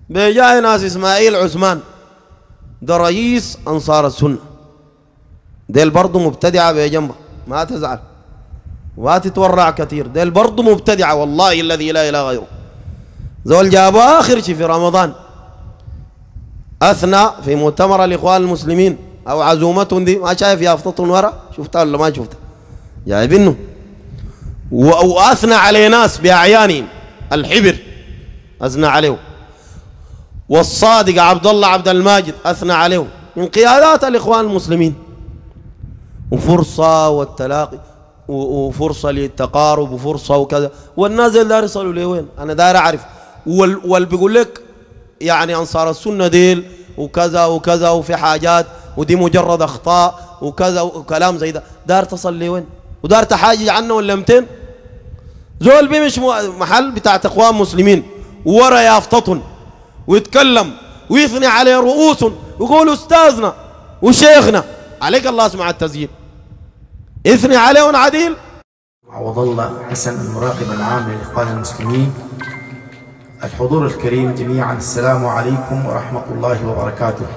بجاي ناس إسماعيل عثمان ده رئيس أنصار السنة، ديل برضه مبتدعة بجنبه، ما تزعل وما تتورع كثير، ديل برضه مبتدعة والله الذي لا إله غيره. زول جابوا آخر شيء في رمضان أثنى في مؤتمر الإخوان المسلمين أو عزومتهم دي، ما شايف يافطتهم ورا؟ شفتها ولا ما شفتها؟ جايبينه وأثنى على ناس بأعيانهم، الحبر أثنى عليه، والصادق عبد الله عبد الماجد أثنى عليه، من قيادات الإخوان المسلمين. وفرصة والتلاقي وفرصة للتقارب وفرصة وكذا، والناس دار يصلوا لوين؟ أنا داير أعرف. واللي بيقول لك يعني أنصار السنة ديل وكذا وكذا وفي حاجات ودي مجرد أخطاء وكذا وكلام زي ده، دار تصل لوين؟ ودار تحاجج عنه ولا 200 زول بيمش محل بتاع إخوان مسلمين ورا يافطتهم ويتكلم ويثني عليه رؤوسهم ويقول أستاذنا وشيخنا، عليك الله اسمع التسجيل، اثني عليهم عديل. عوض الله حسن المراقب العام للإخوان المسلمين. الحضور الكريم جميعا، السلام عليكم ورحمة الله وبركاته.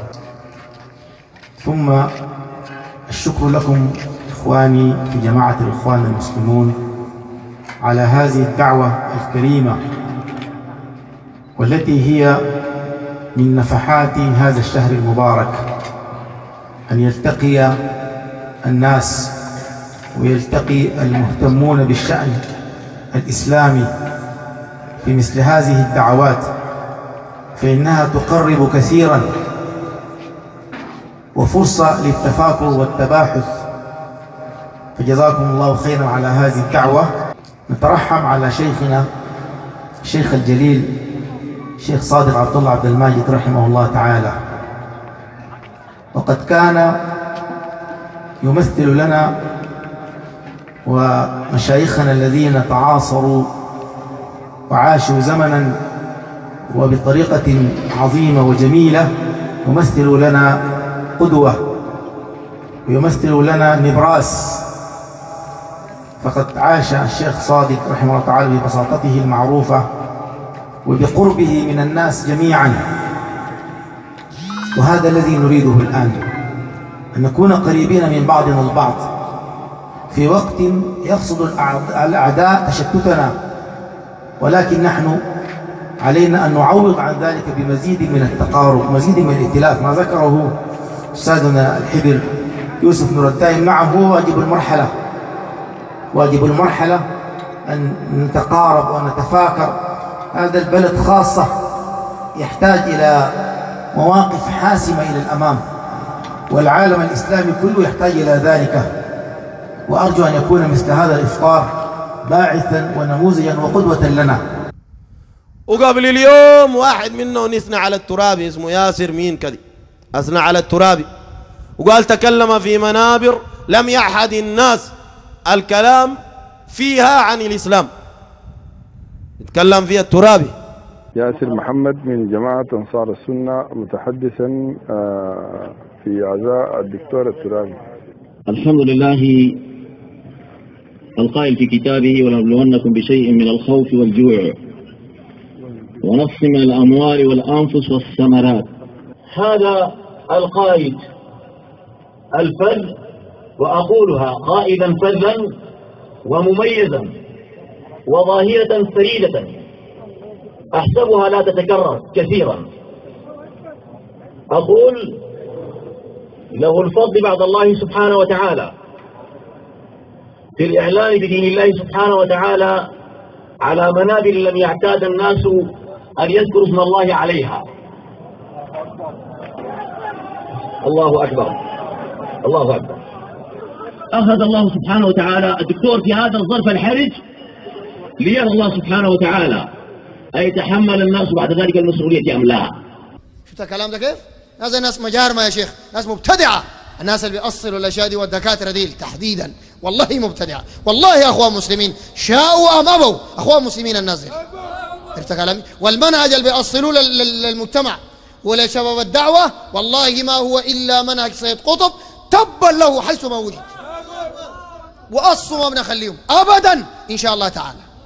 ثم الشكر لكم إخواني في جماعة الإخوان المسلمون على هذه الدعوة الكريمة، والتي هي من نفحات هذا الشهر المبارك، أن يلتقي الناس ويلتقي المهتمون بالشأن الإسلامي في مثل هذه الدعوات، فإنها تقرب كثيرا وفرصة للتفاكر والتباحث. فجزاكم الله خيرا على هذه الدعوة. نترحم على شيخنا الشيخ الجليل الشيخ صادق عبد الله عبد الماجد رحمه الله تعالى، وقد كان يمثل لنا ومشايخنا الذين تعاصروا وعاشوا زمنا وبطريقة عظيمة وجميلة، يمثل لنا قدوة ويمثل لنا نبراس. فقد عاش الشيخ صادق رحمه الله تعالى ببساطته المعروفة وبقربه من الناس جميعا، وهذا الذي نريده الآن، أن نكون قريبين من بعضنا البعض في وقت يقصد الأعداء تشتتنا، ولكن نحن علينا أن نعوض عن ذلك بمزيد من التقارب، مزيد من الائتلاف. ما ذكره أستاذنا الحبر يوسف نور الدائم، نعم هو واجب المرحلة، واجب المرحلة أن نتقارب ونتفاكر. هذا البلد خاصة يحتاج إلى مواقف حاسمة إلى الأمام، والعالم الإسلامي كله يحتاج إلى ذلك. وأرجو أن يكون مثل هذا الإفطار باعثا ونموذجا وقدوة لنا. وقبل اليوم واحد منه نثنى على الترابي اسمه ياسر مين كذي، أثنى على الترابي وقال تكلم في منابر لم يعهد الناس الكلام فيها عن الإسلام، يتكلم فيها الترابي. ياسر محمد من جماعة أنصار السنة، متحدثا في عزاء الدكتور الترابي. الحمد لله القائل في كتابه ولنبلونكم بشيء من الخوف والجوع ونقص من الأموال والأنفس والثمرات. هذا القائد الفذ، وأقولها قائدا فذا ومميزا وظاهرة فريدة أحسبها لا تتكرر كثيرا. أقول له الفضل بعد الله سبحانه وتعالى في الإعلان بدين الله سبحانه وتعالى على منابر لم يعتاد الناس أن يذكروا اسم الله عليها. الله أكبر، الله أكبر. أخذ الله سبحانه وتعالى الدكتور في هذا الظرف الحرج ليرى الله سبحانه وتعالى أيتحمل الناس بعد ذلك المسؤولية أم لا. شفت الكلام ده كيف؟ هذا ناس مجارمة يا شيخ، ناس مبتدعة، الناس اللي بيأصلوا الأشياء دي والدكاترة دي تحديدا والله مبتدعة. والله يا أخوان مسلمين شاءوا أم أبوا، أخوان مسلمين الناس دي، عرفت كلامي؟ والمنهج اللي بيأصلوه للمجتمع ولشباب الدعوة والله ما هو إلا منهج سيد قطب، تبا له حيثما ولد، وأصوا ما بنخليهم أبدا إن شاء الله تعالى.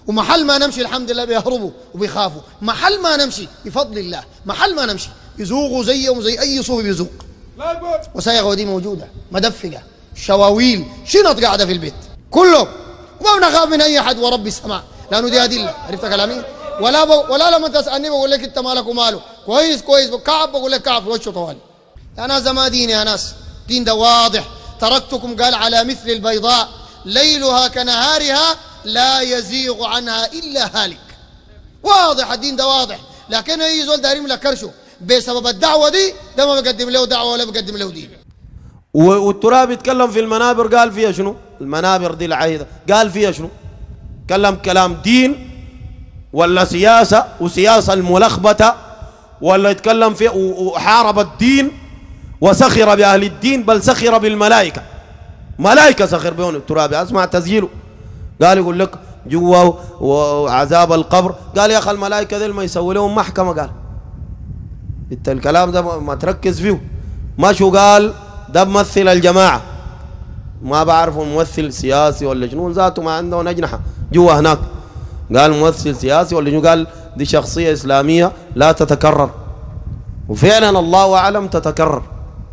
ومحل ما نمشي الحمد لله بيهربوا وبيخافوا، محل ما نمشي بفضل الله، محل ما نمشي يزوغوا زيهم زي أي صوفي بيزوق. وسايغ دي موجودة مدفقة شواويل شنط قاعدة في البيت كله، وما بنخاف من أي أحد ورب السماء، لأنه دي أدلة. عرفت كلامي؟ ولا لما تسألني بقول لك أنت مالك وماله، كويس كويس كعب بقول لك كعب في وشه طوالي. يا ناس ما دين، يا ناس دين ده واضح. تركتكم قال على مثل البيضاء ليلها كنهارها لا يزيغ عنها إلا هالك. واضح الدين ده واضح، لكن أي زول دايرين لك كرشه بسبب الدعوة دي، ده ما بقدم له دعوة ولا بقدم له دين. والتراب يتكلم في المنابر قال فيها شنو؟ المنابر دي العهيدة قال فيها شنو؟ تكلم كلام دين ولا سياسة، وسياسة الملخبطة، ولا يتكلم فيها وحارب الدين وسخر بأهل الدين، بل سخر بالملائكة. ملائكة سخر بهم الترابي. أسمع تسجيله قال يقول لك جوا وعذاب القبر، قال يا أخي الملائكة ذي ما يسوي لهم محكمة. قال انت الكلام ده ما تركز فيه. ما شو قال ده ممثل الجماعة، ما بعرفه ممثل سياسي ولا شنو، ذاته ما عنده أجنحة جوا هناك. قال ممثل سياسي ولا شنو، قال دي شخصية إسلامية لا تتكرر، وفعلا الله أعلم تتكرر.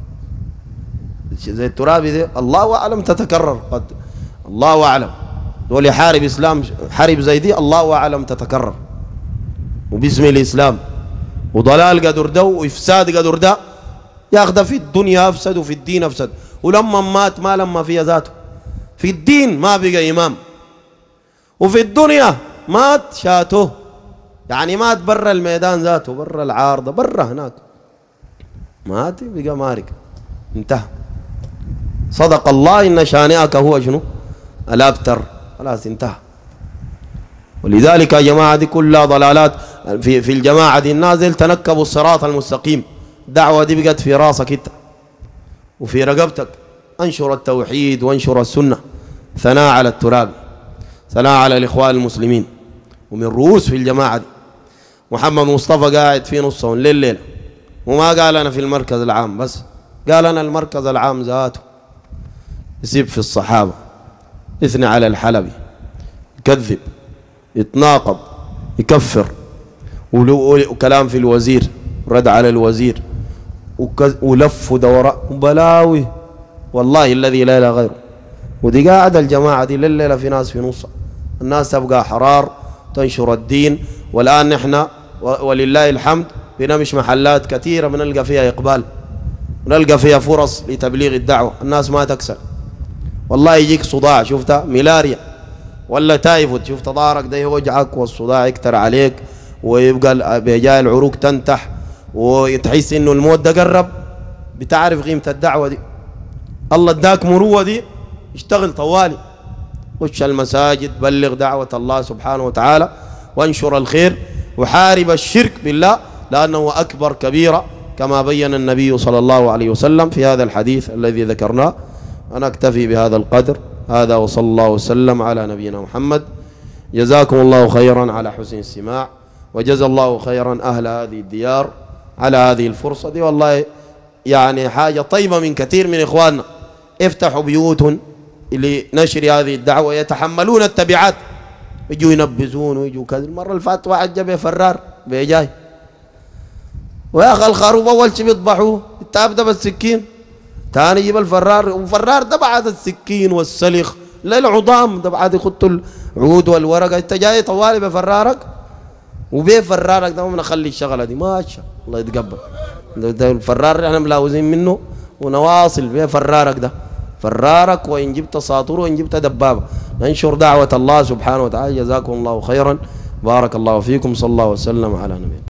زي الترابي دي الله أعلم تتكرر، قد الله أعلم دول يحارب إسلام حرب زي دي الله أعلم تتكرر، وباسم الإسلام وضلال قدر ده وإفساد قدر ده. ياخذ في الدنيا أفسد وفي الدين أفسد. ولما مات ما لما فيها ذاته، في الدين ما بقى إمام، وفي الدنيا مات شاته، يعني مات برا الميدان ذاته، برا العارضة، برا هناك مات بقى مارق انتهى. صدق الله إن شانئك هو شنو؟ الأبتر. خلاص انتهى. ولذلك يا جماعة دي كلها ضلالات. في الجماعة دي النازل تنكبوا الصراط المستقيم. الدعوة دي بقت في راسك انت وفي رقبتك. انشر التوحيد وانشر السنة. ثناء على التراب، ثناء على الإخوان المسلمين. ومن رؤوس في الجماعة دي محمد مصطفى قاعد في نصهم الليلة، وما قال أنا في المركز العام بس، قال أنا المركز العام ذاته. يسيب في الصحابة، يثني على الحلبي، يكذب، يتناقض، يكفر، وكلام في الوزير، رد على الوزير، ولف ودوراء وبلاوي والله الذي لا إله غيره. ودي قاعدة الجماعة دي لليلة في ناس في نصها. الناس تبقى حرار تنشر الدين. والآن نحن ولله الحمد بنمش محلات كثيرة بنلقى فيها إقبال، بنلقى فيها فرص لتبليغ الدعوة. الناس ما تكسل والله. يجيك صداع شفتها ملاريا ولا تايفود، شفت ظهرك ده يوجعك والصداع يكتر عليك، ويبقى بجاي العروق تنتح وتحس انه الموت ده قرب، بتعرف قيمة الدعوة دي. الله اداك مروة دي، اشتغل طوالي، خش المساجد، بلغ دعوة الله سبحانه وتعالى، وانشر الخير، وحارب الشرك بالله لأنه أكبر كبيرة كما بين النبي صلى الله عليه وسلم في هذا الحديث الذي ذكرناه. أنا أكتفي بهذا القدر هذا، وصلى الله وسلم على نبينا محمد. جزاكم الله خيرا على حسن السماع، وجزا الله خيرا أهل هذه الديار على هذه الفرصة دي. والله يعني حاجة طيبة من كثير من إخواننا افتحوا بيوتهم لنشر هذه الدعوة، يتحملون التبعات، يجوا ينبذون ويجوا كذا. المرة اللي فاتت واحد جاب فرار بيجاي، ويا أخي الخروف أول شيء بيذبحوه التعب ده بالسكين، ثاني يجيب الفرار، وفرار ده بعد السكين والسلخ للعظام ده بعد يخطوا العود والورقة. أنت جاي طوالي بفرارك وبفرارك ده، ما بنخلي الشغلة دي. ما شاء الله يتقبل. ده الفرار احنا ملاوزين منه ونواصل بفرارك ده، فرارك وإن جبت ساطور وإن جبت دبابة، ننشر دعوة الله سبحانه وتعالى. جزاكم الله خيرا، بارك الله فيكم، صلى الله وسلم على نبينا.